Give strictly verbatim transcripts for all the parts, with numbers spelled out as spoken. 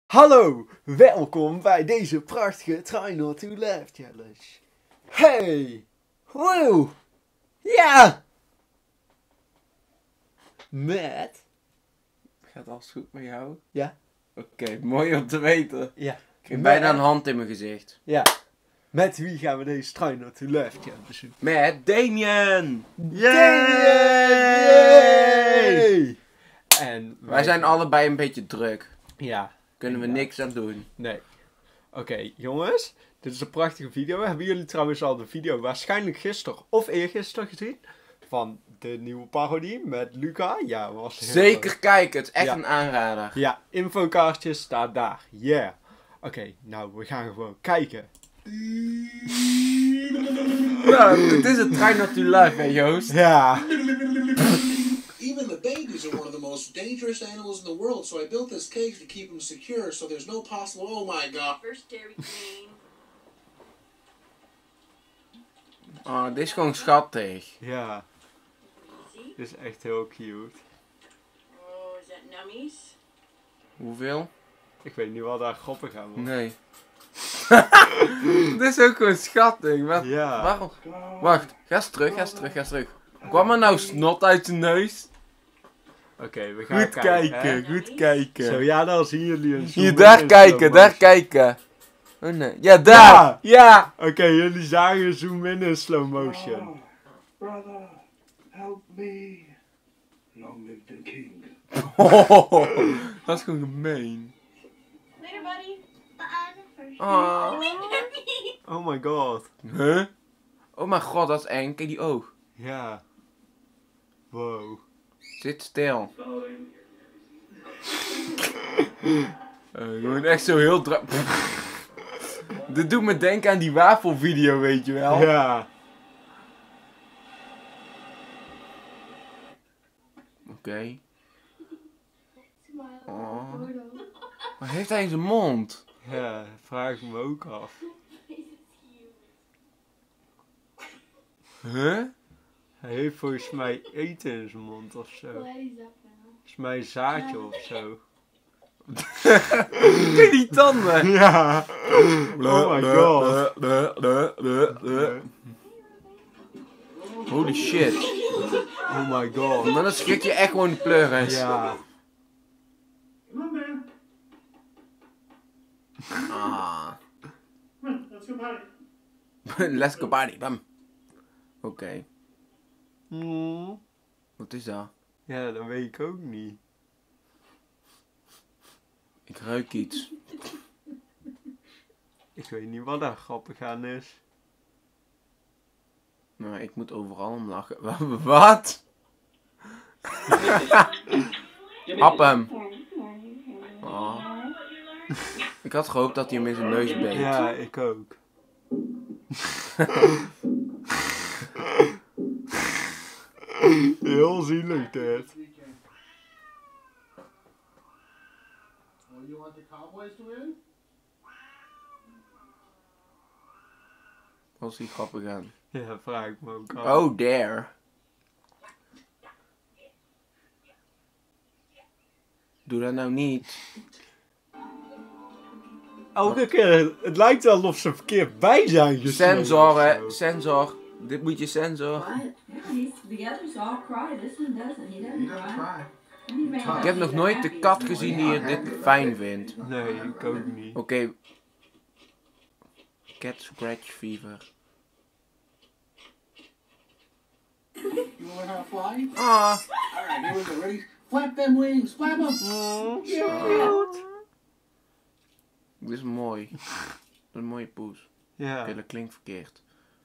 Hallo, welkom bij deze prachtige Try Not To Laugh Challenge. Hey, woe, ja, met, Gaat alles goed met jou? ja, Oké, okay, mooi om te weten. ja, Ik heb met, bijna een hand in mijn gezicht. ja, met wie gaan we deze Try Not To Laugh Challenge doen? Met Damien! Yay! En wij, Wij zijn allebei een beetje druk. ja, Kunnen we inderdaad. niks aan doen. Nee. Oké, okay, jongens. Dit is een prachtige video. Hebben jullie trouwens al de video waarschijnlijk gisteren of eergisteren gezien? Van de nieuwe parodie met Luca. Ja, was heel Zeker leuk. kijken, het is echt Ja. een aanrader. Ja, infokaartje staat daar. Yeah. Oké, okay, nou, we gaan gewoon kijken. Nou, dit is het Try Not To Laugh, hè Joost? Ja. Even the babies are one of the most dangerous animals in the world, so I built this cage to keep them secure, so there's no possible... Oh my god. First Dairy Queen. Oh, dit is gewoon schattig. Ja, Easy. dit is echt heel cute. Oh, is that nummies? Hoeveel? Ik weet niet wat daar grappig aan was. Nee. Dit is ook gewoon schattig. Wat? Ja. Waarom? Wacht, ga eens terug, ga eens terug, ga eens terug. Kwam er nou snot uit zijn neus? Oké, okay, we gaan Goed kijken. kijken, hè? goed kijken. Zo, ja, dan zien jullie een zoom Hier, in daar in kijken, slow daar motion. kijken. Oh nee. Ja, daar! Ja. Ja! Oké, okay, jullie zagen zoom in in slow motion. Oh, brother, help me. Long live the king. Oh, dat is gewoon gemeen. Later, buddy. Oh. Oh my god. Huh? Oh mijn god, dat is eng. Kijk die oog. Ja. Wow. Zit stil. Uh, gewoon echt zo heel dra... Dit doet me denken aan die wafelvideo, weet je wel. Ja. Oké. Okay. Oh. Wat heeft hij in zijn mond? Ja, vraag ik me ook af. Huh? Hij heeft volgens mij eten in zijn mond of zo. Volgens mij een zaadje of zo. Kijk die tanden. Ja. Oh my god. Holy shit. Oh my god. Maar dan schrik je echt gewoon de pleuris. Ja. Come on, man. Ah. Let's go party. Let's go party, bam. Oké, okay. Mm. Wat is dat? Ja, dat weet ik ook niet. Ik ruik iets. Ik weet niet wat daar grappig aan is. Nou, ik moet overal om lachen. Wat? Hap hem. Oh. Ik had gehoopt dat hij hem in zijn neus beet. Ja, ik ook. Heel zielig dit. Oh, you want the Cowboys to win? Was hij grappig aan? Ja, vraag ik me ook af. Oh, there. Doe dat nou niet. Elke keer, het lijkt wel of ze verkeerd bij zijn gesloten. Sensor, of hè. zo. Sensor. Dit moet je sensor. What? He's, the others all cry. This one doesn't. He doesn't You don't cry. try. Ik heb nog nooit de kat gezien die het dit fijn vindt. Nee, ik ook niet. Oké. Okay. Cat scratch fever. You wanna learn how to fly? Ah. Alright, here we go. Ready? Flap them wings. Flap them. Oh, Yeah. cute. Dit is mooi. Dat is een mooie poes. Ja. Oké, dat klinkt verkeerd.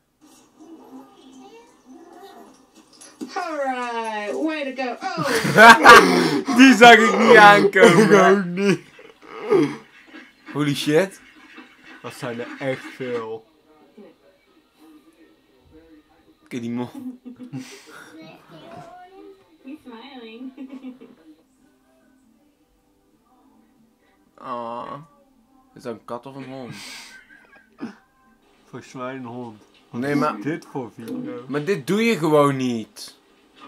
Alright, way to go. Oh! Die zag ik niet Ik aankomen. ook niet. Holy shit. Dat zijn er echt veel. Kijk die mond. He's smiling. Ah. Is dat een kat of een hond? Volgens mij een hond. Nee, maar, Dit voor video. maar dit doe je gewoon niet.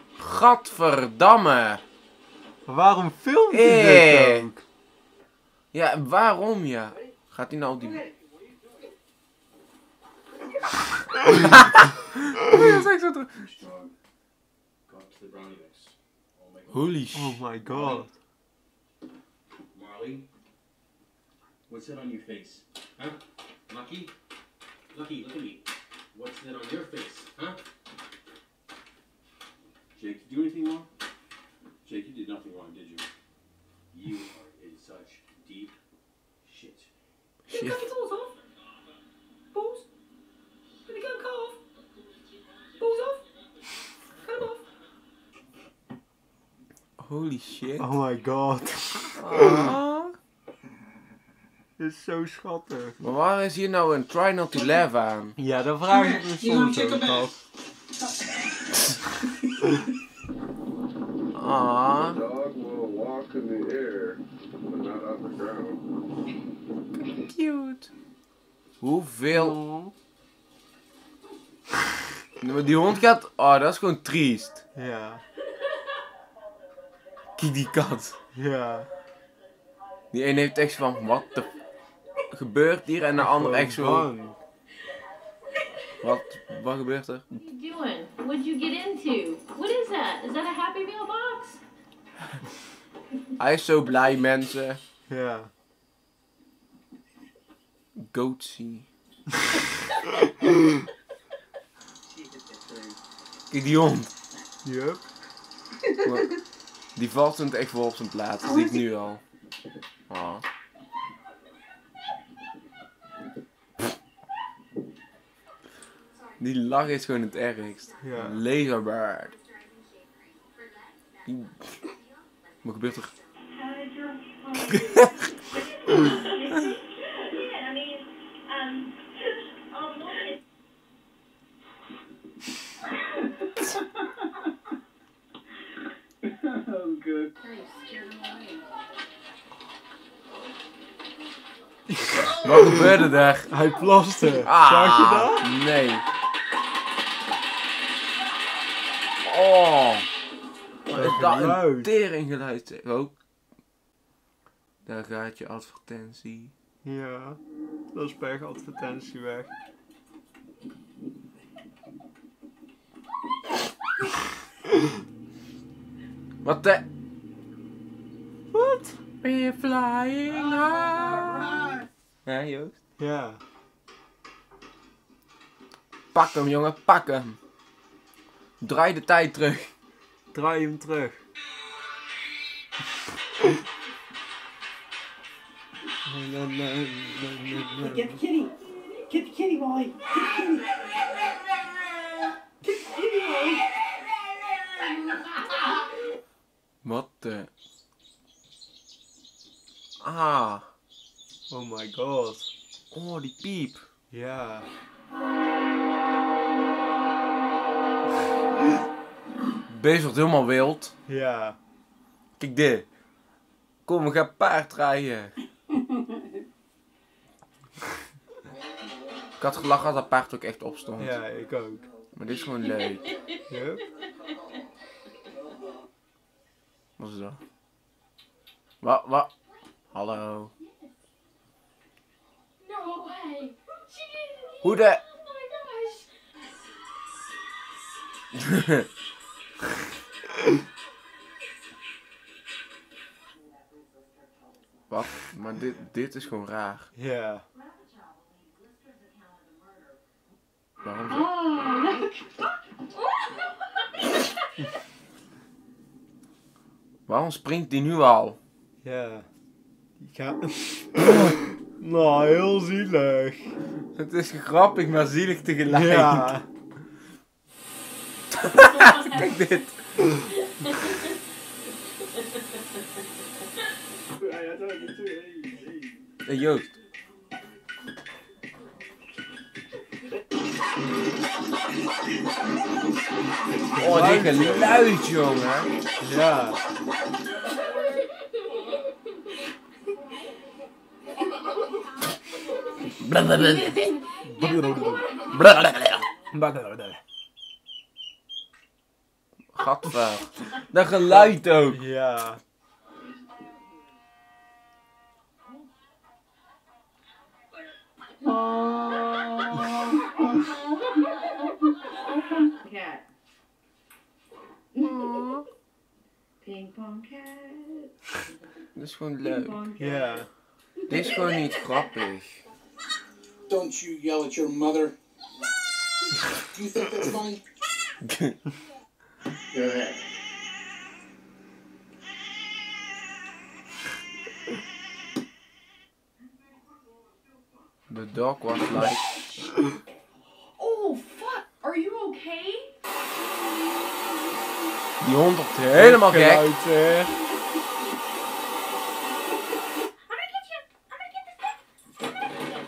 Gadverdamme. Maar waarom filmt je Eh. dit ook? Ja, en waarom ja? Gaat hij nou die... Holy shit. Oh my god. Marley, what's that on your face? Huh? Lucky? Lucky, look at me. What's that on your face? Huh? Jake, did you do anything wrong? Jake, you did nothing wrong, did you? You are in such deep shit. Shit. Cut the balls off. Balls. Gonna go cut off. Balls off. Cut them off. Holy shit. Oh my god. Ah. Dit is zo schattig. Maar waar is hier nou een try not to laugh aan? Ja, dan vraag ik me soms ook af. Ah. The dog will walk in the air, but not on the ground. Cute. Hoeveel... Nee, maar die hond gaat... Oh, dat is gewoon triest. Ja. Kijk die kat. Ja. Die ene heeft echt van, wat de... gebeurt hier? En de ander echt zo... Bang. Wat, wat gebeurt er? What are you doing? What'd you get into? What is that? Is that a Happy Meal box? Hij is zo blij, mensen. Ja. Goatsy. Kijk die hond. Yup. Die valt hem echt wel op zijn plaats. Dat zie ik nu al. Ah. Die lach is gewoon het ergst. Ja. Laserbird. Die- Wat gebeurt er? Oh, good. Wat gebeurde daar? Hij plaste. Ah, Zag je dat? Nee. Oh. Wat is dat een geluid. teringgeluid zeg. Ook. Daar gaat je advertentie. Ja. Dat is per advertentie weg. Wat de... Wat? We're flying high. Ja, Joost? Ja. Pak hem, jongen, pak hem. Draai de tijd terug. Draai hem terug. Get the kitty. Get the kitty, Molly. Get the kitty. Get the kitty, Molly. Wat de... Ah. Oh my god. Oh, die piep. Ja. Beest wordt helemaal wild. Ja. Kijk dit. Kom, we gaan paard rijden. Ik had gelachen als dat paard ook echt opstond. Ja, ik ook. Maar dit is gewoon leuk. Yup. Wat is dat? Wat, wat? Hallo. No way. She did it. Hoe de... Oh my gosh. Wat? Maar dit, dit is gewoon raar. Ja. Waarom zo? Oh, look. Waarom springt die nu al? Ja. Die gaat... Nou, heel zielig. Het is grappig, maar zielig tegelijk. Ja. Kijk dit. Hey Joost. Oh, dit geluid, jongen. Ja. Gadver. Dat geluid ook. Ja. Ping pong cat. Dat is gewoon Ping leuk. pong cat. Ja. Dit is gewoon niet grappig. Don't you yell at your mother. Do you think that's funny? Go ahead. The dog was like... Oh, fuck. Are you okay? Die hond wordt helemaal gek. Geluid weer. I'm gonna get you. I'm gonna get this cat.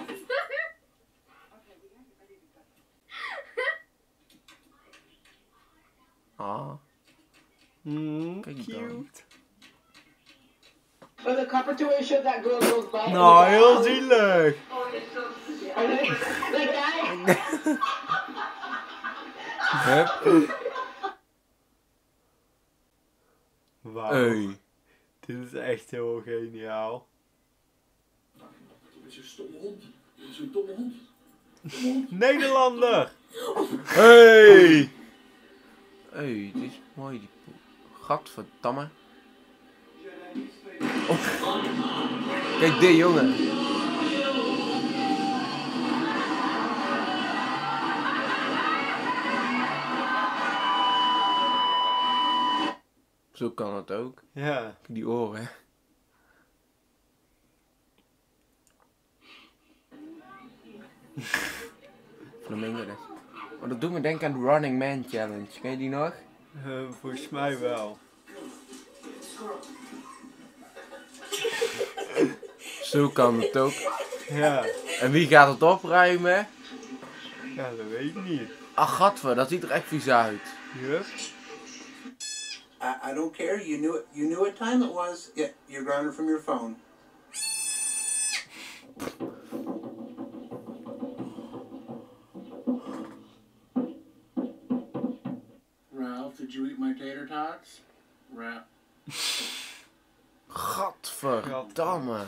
Ah, Mm, kijk dan. cute. But the competition that girl goes by. Nou, heel zielig. The guy. Hup. Wauw. Hey. Dit is echt heel geniaal. Dit is een stomme hond. Dit is een domme hond. Nederlander! Hey. Hey, dit is mooi die poep. Gadverdamme. Oh. Kijk dit jongen. Zo kan het ook. Ja. Die oren. Flamingo dus. Maar dat doet me denken aan de Running Man Challenge. Ken je die nog? Uh, volgens mij wel. Zo kan het ook. Ja. En wie gaat het opruimen? Ja, dat weet ik niet. Ach, gadver, dat ziet er echt vies uit. Yup. I, I don't care. You knew it. You knew what time it was. Yeah, you're grounded from your phone. Ralph, did you eat my tater tots? Ralph. Gadverdamme.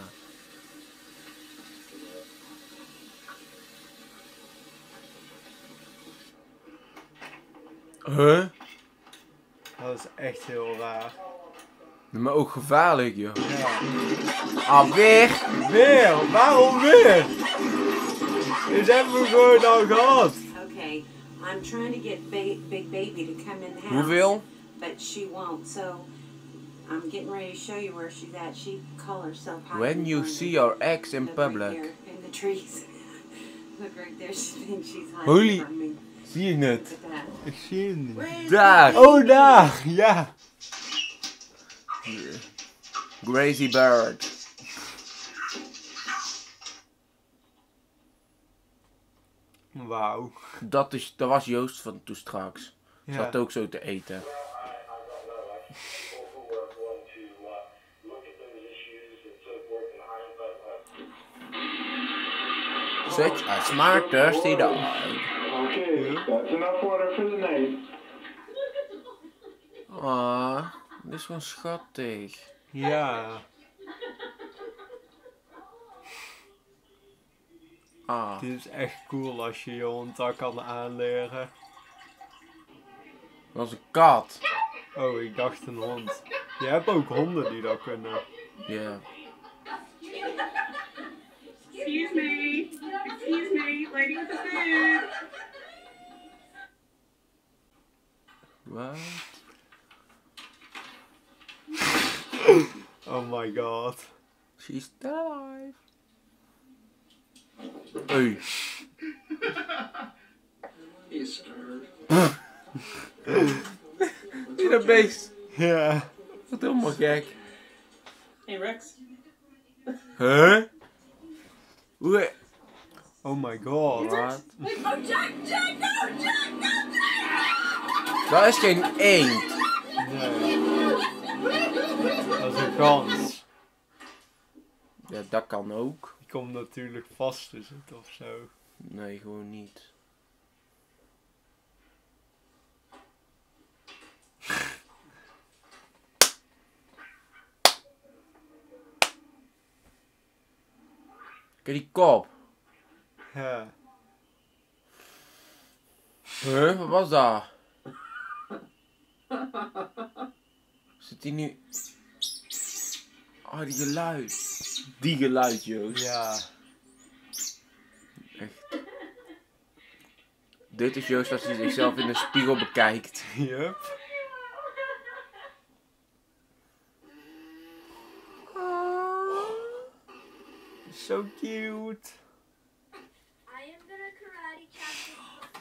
Huh? Dat is echt heel raar. Maar ook gevaarlijk, joh. Ja. Ah, weer? Weer? Waarom weer? Dit hebben we gewoon al gehad. Okay, I'm trying to get ba Big Baby to come in the house. Hoeveel? But she won't, so I'm getting ready to show you where she's at. She call herself hiding When you from see the- your ex in Look right public. there, in the trees. Look right there, she thinks she's hiding Holy- from me. Zie je het? Look at that. Ik zie hem niet. Where is Daar! Oh, daar! Ja. Crazy Bird. Wauw. Dat, is, dat was Joost van toen straks. Ja. Zat ook zo te eten. Such a smart, thirsty dog. Okay, that's enough water for the night. Ah, dit is gewoon schattig. Ja. Ah, Dit is echt cool als je je hond dat kan aanleren. dat was een kat. Oh, ik dacht een hond. Je hebt ook honden die dat kunnen. Ja. Excuse me. Excuse me. Lady with the food. Wat? Oh my god. She's still alive. Hey. He's starved. Zie je dat beest? Ja. Wat helemaal gek. Hey, Rex. Huh? Hoe? Oh my god. Wat? Oh, Jack, Jack, no, Jack, no, Jack! Dat is geen eend. Nee. Dat is een gans. Ja, dat kan ook. Die komt natuurlijk vast te zitten of zo. Nee, gewoon niet. Kijk die kop. Ja. Huh? Wat was dat? Zit hij nu... Oh, die geluid. Die geluid, Joost. Ja. Echt. Dit is Joost als hij zichzelf in de spiegel bekijkt. Yup. So cute. I am gonna karate chop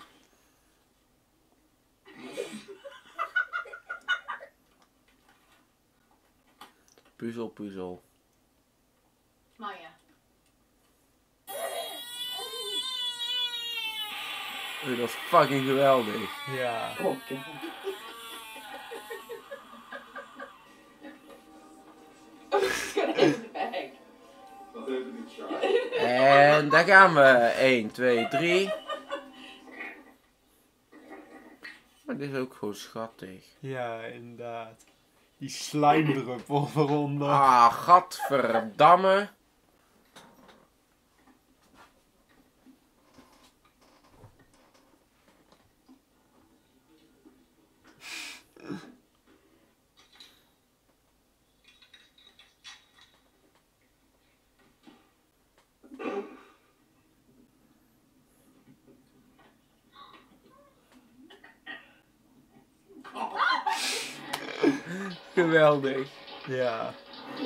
Puzzel, puzzel. Maya. Oh, dat is fucking geweldig. Ja. Oh, God. It's gonna hit in the bag. En daar gaan we. één, twee, drie. Maar dit is ook gewoon schattig. Ja, inderdaad. Die slijmdruppel eronder. Ah, gadverdamme. Geweldig. Ja. Do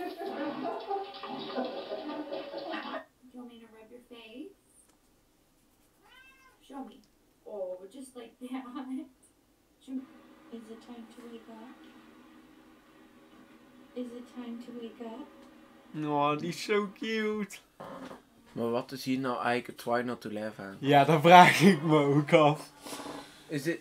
you want me to rub your face? Show me. Oh, just like that. Show me. Is it time to wake up? Is it time to wake up? Oh, die is zo cute. Maar wat is hier nou eigenlijk het try not to laugh aan? Ja, dat vraag ik me ook af. Is dit...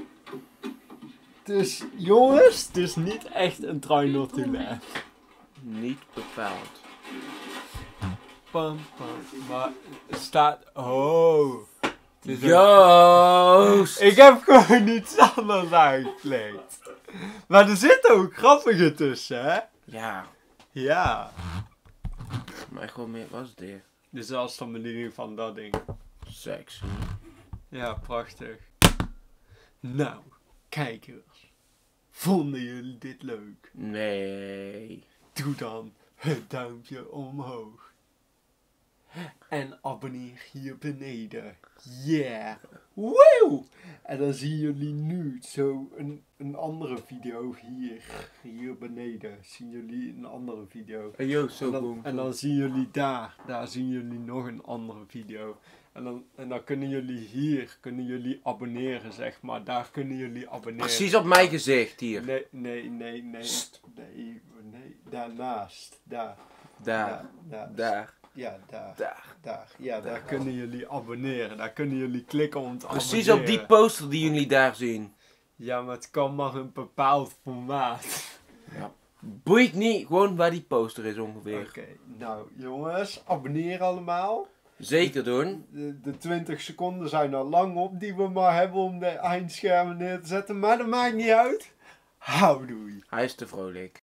Dus jongens, het is niet echt een try not to laugh. Niet bepaald. Pam, pam. Maar het staat... Oh. Het is een- Joost! Ik heb gewoon iets anders aangekleed. Maar er zitten ook grappige tussen, hè? Ja. Ja. Maar gewoon meer was dit. Dus dat is de manier van dat ding. Sexy. Ja, prachtig. Nou, kijkers. Vonden jullie dit leuk? Nee. Doe dan het duimpje omhoog. En abonneer hier beneden. Yeah. Woe! En dan zien jullie nu zo een, een andere video hier. Hier beneden zien jullie een andere video. Hey Joost, zo En dan, boom. en dan zien jullie daar. Daar zien jullie nog een andere video. En dan, en dan kunnen jullie hier, kunnen jullie abonneren zeg maar. Daar kunnen jullie abonneren. Precies op mijn gezicht hier. Nee, nee, nee, nee. Nee, nee. Daarnaast. Daar. Daar. Daar. Daar. Ja, daar. Daar. Daar. Ja, daar kunnen jullie abonneren. Daar kunnen jullie klikken om te Precies abonneren. op die poster die jullie daar zien. Ja, maar het kan maar een bepaald formaat. Ja. Boeit niet, gewoon waar die poster is ongeveer. Oké, nou jongens, abonneer allemaal. Zeker doen. De, de twintig seconden zijn al lang op die we maar hebben om de eindschermen neer te zetten. Maar dat maakt niet uit. Houdoei. Hij is te vrolijk.